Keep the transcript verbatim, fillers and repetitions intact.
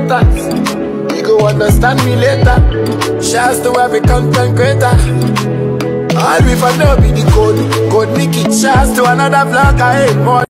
haters. You go understand me later. Shouts to every content creator. All we for know be the code. Code make it. Shouts to another vlog I hate more.